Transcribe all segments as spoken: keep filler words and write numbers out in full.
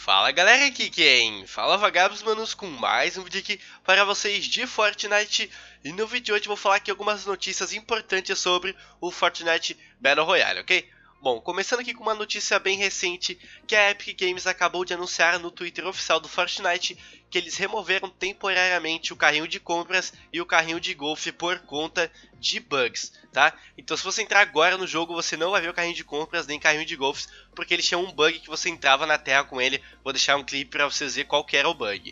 Fala galera, aqui quem fala Vagabos Manos com mais um vídeo aqui para vocês de Fortnite. E no vídeo de hoje vou falar aqui algumas notícias importantes sobre o Fortnite Battle Royale, ok? Bom, começando aqui com uma notícia bem recente, que a Epic Games acabou de anunciar no Twitter oficial do Fortnite que eles removeram temporariamente o carrinho de compras e o carrinho de golfe por conta de bugs, tá? Então se você entrar agora no jogo, você não vai ver o carrinho de compras nem carrinho de golfes, porque eles tinham um bug que você entrava na terra com ele. Vou deixar um clipe para vocês verem qual que era o bug.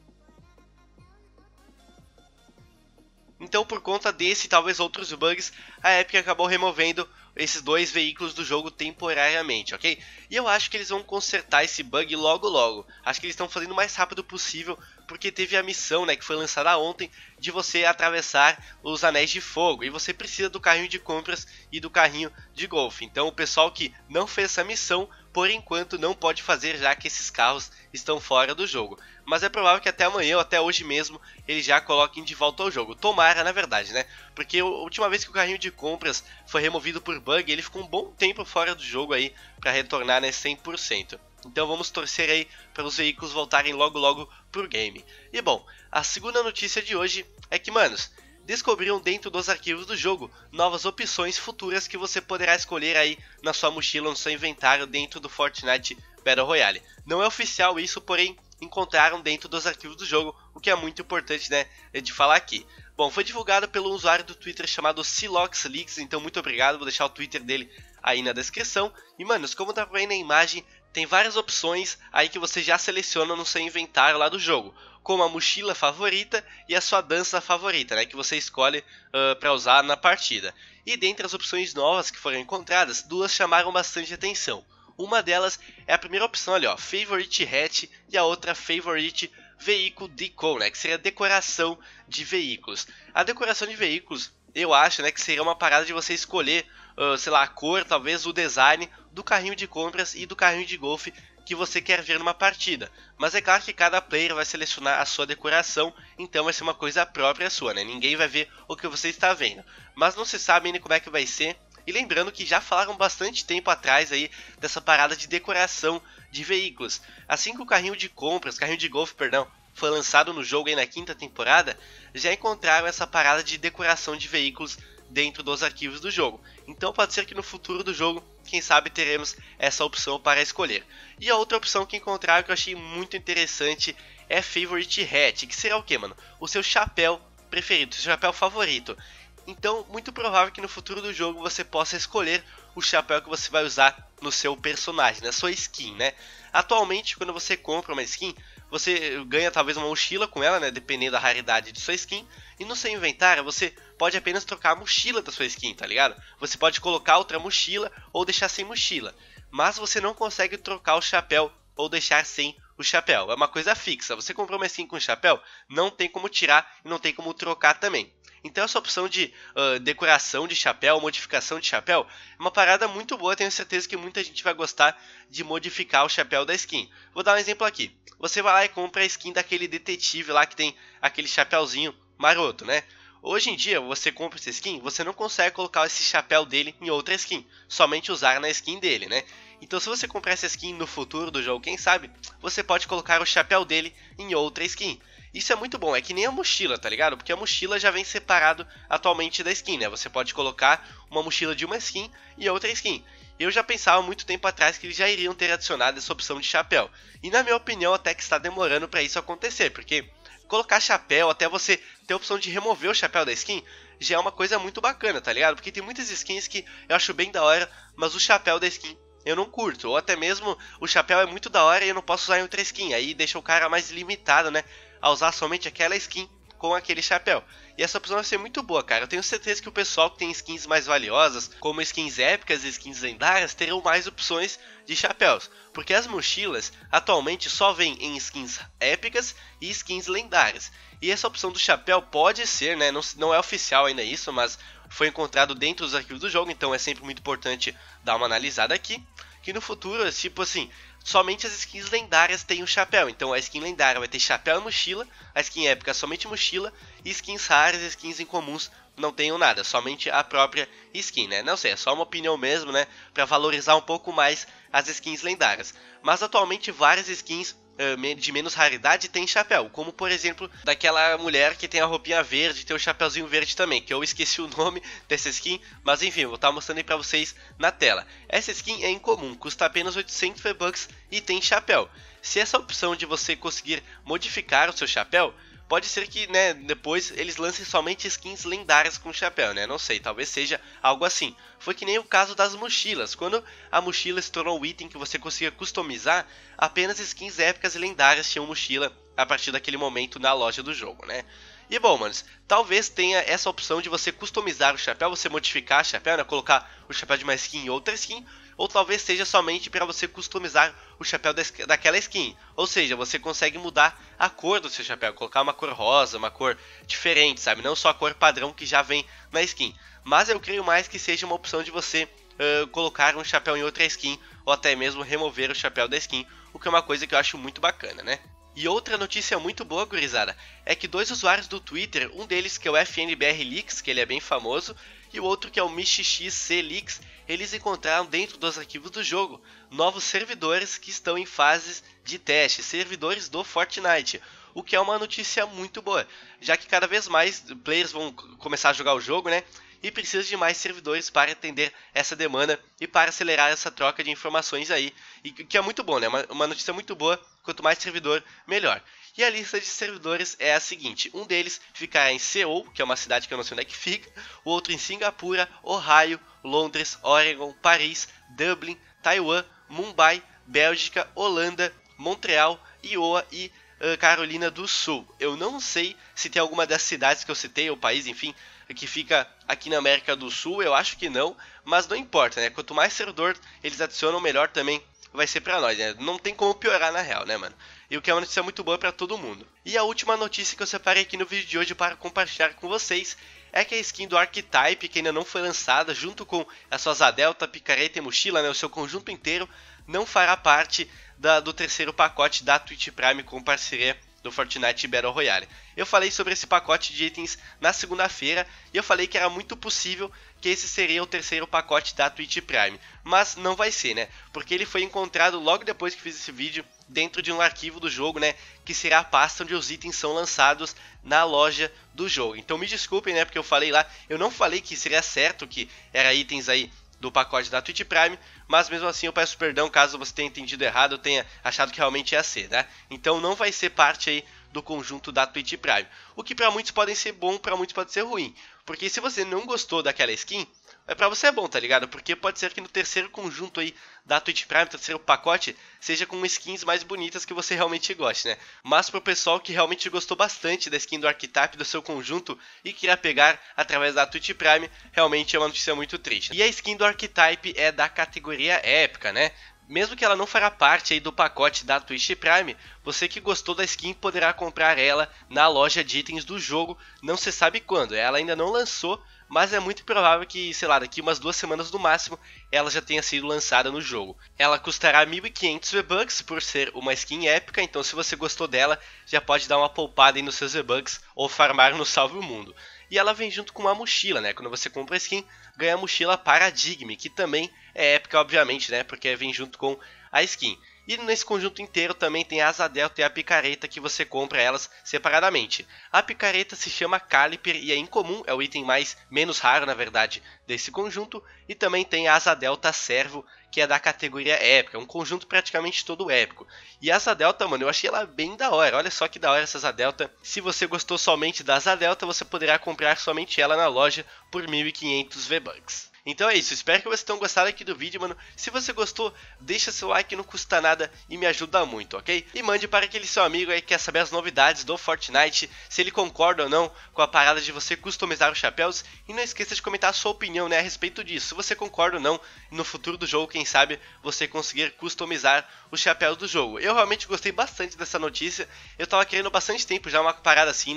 Então, por conta desse e talvez outros bugs, a Epic acabou removendo esses dois veículos do jogo temporariamente, ok? E eu acho que eles vão consertar esse bug logo logo. Acho que eles estão fazendo o mais rápido possível, porque teve a missão, né, que foi lançada ontem, de você atravessar os anéis de fogo. E você precisa do carrinho de compras e do carrinho de golfe. Então o pessoal que não fez essa missão, por enquanto não pode fazer, já que esses carros estão fora do jogo. Mas é provável que até amanhã ou até hoje mesmo eles já coloquem de volta ao jogo. Tomara, na verdade, né? Porque a última vez que o carrinho de compras foi removido por bug, ele ficou um bom tempo fora do jogo aí para retornar, né, cem por cento. Então vamos torcer aí para os veículos voltarem logo logo pro game. E bom, a segunda notícia de hoje é que, manos, descobriram dentro dos arquivos do jogo novas opções futuras que você poderá escolher aí na sua mochila, no seu inventário dentro do Fortnite Battle Royale. Não é oficial isso, porém encontraram dentro dos arquivos do jogo, o que é muito importante, né, de falar aqui. Bom, foi divulgado pelo usuário do Twitter chamado Silox Leaks, então muito obrigado, vou deixar o Twitter dele aí na descrição. E manos, como dá pra ver na imagem, tem várias opções aí que você já seleciona no seu inventário lá do jogo, como a mochila favorita e a sua dança favorita, né, que você escolhe uh, para usar na partida. E dentre as opções novas que foram encontradas, duas chamaram bastante atenção. Uma delas é a primeira opção ali, ó, Favorite Hat, e a outra Favorite Vehicle Deco, né, que seria decoração de veículos. A decoração de veículos, eu acho, né, que seria uma parada de você escolher, uh, sei lá, a cor, talvez o design do carrinho de compras e do carrinho de golfe que você quer ver numa partida. Mas é claro que cada player vai selecionar a sua decoração, então vai ser uma coisa própria sua, né? Ninguém vai ver o que você está vendo. Mas não se sabe ainda como é que vai ser. E lembrando que já falaram bastante tempo atrás aí dessa parada de decoração de veículos. Assim que o carrinho de compras, carrinho de golfe, perdão, foi lançado no jogo aí na quinta temporada, já encontraram essa parada de decoração de veículos dentro dos arquivos do jogo. Então pode ser que no futuro do jogo, quem sabe, teremos essa opção para escolher. E a outra opção que encontraram que eu achei muito interessante é Favorite Hat, que será o que, mano? O seu chapéu preferido, o seu chapéu favorito. Então, muito provável que no futuro do jogo você possa escolher o chapéu que você vai usar no seu personagem, na sua skin, né? Atualmente, quando você compra uma skin, você ganha talvez uma mochila com ela, né? Dependendo da raridade de sua skin. E no seu inventário, você pode apenas trocar a mochila da sua skin, tá ligado? Você pode colocar outra mochila ou deixar sem mochila. Mas você não consegue trocar o chapéu ou deixar sem o chapéu. É uma coisa fixa. Você comprou uma skin com chapéu, não tem como tirar e não tem como trocar também. Então essa opção de uh, decoração de chapéu, modificação de chapéu, é uma parada muito boa. Tenho certeza que muita gente vai gostar de modificar o chapéu da skin. Vou dar um exemplo aqui. Você vai lá e compra a skin daquele detetive lá que tem aquele chapéuzinho maroto, né? Hoje em dia, você compra essa skin, você não consegue colocar esse chapéu dele em outra skin, somente usar na skin dele, né? Então se você comprar essa skin no futuro do jogo, quem sabe, você pode colocar o chapéu dele em outra skin. Isso é muito bom, é que nem a mochila, tá ligado? Porque a mochila já vem separado atualmente da skin, né? Você pode colocar uma mochila de uma skin e outra skin. Eu já pensava há muito tempo atrás que eles já iriam ter adicionado essa opção de chapéu. E na minha opinião até que está demorando para isso acontecer, porque colocar chapéu, até você ter a opção de remover o chapéu da skin, já é uma coisa muito bacana, tá ligado? Porque tem muitas skins que eu acho bem da hora, mas o chapéu da skin eu não curto. Ou até mesmo o chapéu é muito da hora e eu não posso usar em outra skin. Aí deixa o cara mais limitado, né, a usar somente aquela skin com aquele chapéu. E essa opção vai ser muito boa, cara. Eu tenho certeza que o pessoal que tem skins mais valiosas, como skins épicas e skins lendárias, terão mais opções de chapéus. Porque as mochilas atualmente só vêm em skins épicas e skins lendárias. E essa opção do chapéu pode ser, né, não, não é oficial ainda isso, mas foi encontrado dentro dos arquivos do jogo, então é sempre muito importante dar uma analisada aqui. Que no futuro, tipo assim, somente as skins lendárias têm o chapéu. Então a skin lendária vai ter chapéu e mochila, a skin épica somente mochila, e skins raras e skins incomuns não tenham nada, somente a própria skin, né? Não sei, é só uma opinião mesmo, né? Pra valorizar um pouco mais as skins lendárias. Mas atualmente várias skins de menos raridade tem chapéu, como por exemplo daquela mulher que tem a roupinha verde, tem o chapéuzinho verde também, que eu esqueci o nome dessa skin, mas enfim, vou estar mostrando aí pra vocês na tela. Essa skin é incomum, custa apenas oitocentos V-Bucks e tem chapéu. Se essa opção de você conseguir modificar o seu chapéu, pode ser que, né, depois eles lancem somente skins lendárias com chapéu, né? Não sei, talvez seja algo assim. Foi que nem o caso das mochilas. Quando a mochila se tornou um item que você conseguia customizar, apenas skins épicas e lendárias tinham mochila a partir daquele momento na loja do jogo, né? E bom, manos, talvez tenha essa opção de você customizar o chapéu, você modificar o chapéu, né? Colocar o chapéu de uma skin em outra skin. Ou talvez seja somente para você customizar o chapéu daquela skin. Ou seja, você consegue mudar a cor do seu chapéu, colocar uma cor rosa, uma cor diferente, sabe? Não só a cor padrão que já vem na skin. Mas eu creio mais que seja uma opção de você uh, colocar um chapéu em outra skin, ou até mesmo remover o chapéu da skin, o que é uma coisa que eu acho muito bacana, né? E outra notícia muito boa, gurizada, é que dois usuários do Twitter, um deles que é o F N B R Leaks, que ele é bem famoso, e o outro que é o MichiXC Leaks, eles encontraram dentro dos arquivos do jogo novos servidores que estão em fases de teste, servidores do Fortnite, o que é uma notícia muito boa, já que cada vez mais players vão começar a jogar o jogo, né? E precisa de mais servidores para atender essa demanda e para acelerar essa troca de informações aí, e que é muito bom, né? Uma, uma notícia muito boa, quanto mais servidor, melhor. E a lista de servidores é a seguinte: um deles ficará em Seul, que é uma cidade que eu não sei onde é que fica, o outro em Singapura, Ohio, Londres, Oregon, Paris, Dublin, Taiwan, Mumbai, Bélgica, Holanda, Montreal, Iowa e uh, Carolina do Sul. Eu não sei se tem alguma das cidades que eu citei, ou país, enfim, que fica aqui na América do Sul, eu acho que não, mas não importa, né? Quanto mais servidor eles adicionam, melhor também vai ser pra nós, né? Não tem como piorar na real, né, mano? E o que é uma notícia muito boa pra todo mundo. E a última notícia que eu separei aqui no vídeo de hoje para compartilhar com vocês é que a skin do Archetype, que ainda não foi lançada, junto com a sua Zadelta, picareta e mochila, né, o seu conjunto inteiro, não fará parte da, do terceiro pacote da Twitch Prime com parceria do Fortnite Battle Royale. Eu falei sobre esse pacote de itens na segunda-feira e eu falei que era muito possível que esse seria o terceiro pacote da Twitch Prime, mas não vai ser, né? Porque ele foi encontrado logo depois que fiz esse vídeo dentro de um arquivo do jogo, né? Que será a pasta onde os itens são lançados na loja do jogo. Então me desculpem, né? Porque eu falei lá, eu não falei que seria certo que era itens aí do pacote da Twitch Prime, mas mesmo assim eu peço perdão caso você tenha entendido errado, eu tenha achado que realmente ia ser, né? Então não vai ser parte aí do conjunto da Twitch Prime, o que para muitos pode ser bom, para muitos pode ser ruim, porque se você não gostou daquela skin, é pra você é bom, tá ligado? Porque pode ser que no terceiro conjunto aí da Twitch Prime, terceiro pacote, seja com skins mais bonitas que você realmente goste, né? Mas pro pessoal que realmente gostou bastante da skin do Archetype, do seu conjunto, e queria pegar através da Twitch Prime, realmente é uma notícia muito triste. E a skin do Archetype é da categoria épica, né? Mesmo que ela não fará parte aí do pacote da Twitch Prime, você que gostou da skin poderá comprar ela na loja de itens do jogo, não se sabe quando, ela ainda não lançou, mas é muito provável que, sei lá, daqui umas duas semanas no máximo, ela já tenha sido lançada no jogo. Ela custará mil e quinhentos V-Bucks por ser uma skin épica, então se você gostou dela, já pode dar uma poupada aí nos seus V-Bucks ou farmar no Salve o Mundo. E ela vem junto com uma mochila, né? Quando você compra a skin, ganha a mochila Paradigm, que também é épica, obviamente, né? Porque vem junto com a skin. E nesse conjunto inteiro também tem a asa delta e a picareta, que você compra elas separadamente. A picareta se chama Caliper e é incomum, é o item mais menos raro, na verdade, desse conjunto. E também tem a asa delta Servo, que é da categoria épica, um conjunto praticamente todo épico. E a asa delta, mano, eu achei ela bem da hora, olha só que da hora essa asa delta. Se você gostou somente da asa delta, você poderá comprar somente ela na loja por mil e quinhentos V-Bucks. Então é isso, espero que vocês tenham gostado aqui do vídeo, mano. Se você gostou, deixa seu like, não custa nada e me ajuda muito, ok? E mande para aquele seu amigo aí que quer saber as novidades do Fortnite, se ele concorda ou não com a parada de você customizar os chapéus. E não esqueça de comentar a sua opinião, né, a respeito disso. Se você concorda ou não, no futuro do jogo, quem sabe, você conseguir customizar os chapéus do jogo. Eu realmente gostei bastante dessa notícia, eu tava querendo bastante tempo já uma parada assim, né,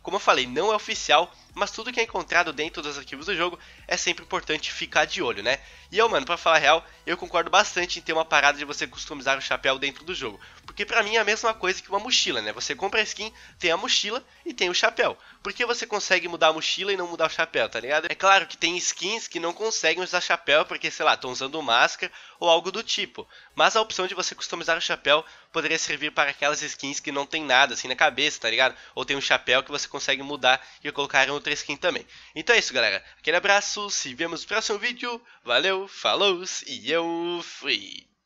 Como eu falei, não é oficial, mas tudo que é encontrado dentro dos arquivos do jogo é sempre importante ficar de olho, né? E eu, mano, pra falar a real, eu concordo bastante em ter uma parada de você customizar o chapéu dentro do jogo. Porque pra mim é a mesma coisa que uma mochila, né? Você compra a skin, tem a mochila e tem o chapéu. Por que você consegue mudar a mochila e não mudar o chapéu, tá ligado? É claro que tem skins que não conseguem usar chapéu porque, sei lá, estão usando máscara ou algo do tipo. Mas a opção de você customizar o chapéu poderia servir para aquelas skins que não tem nada assim na cabeça, tá ligado? Ou tem um chapéu que você consegue mudar e colocar em outra skin também. Então é isso, galera. Aquele abraço, se vemos no próximo vídeo. Valeu, falou e eu fui!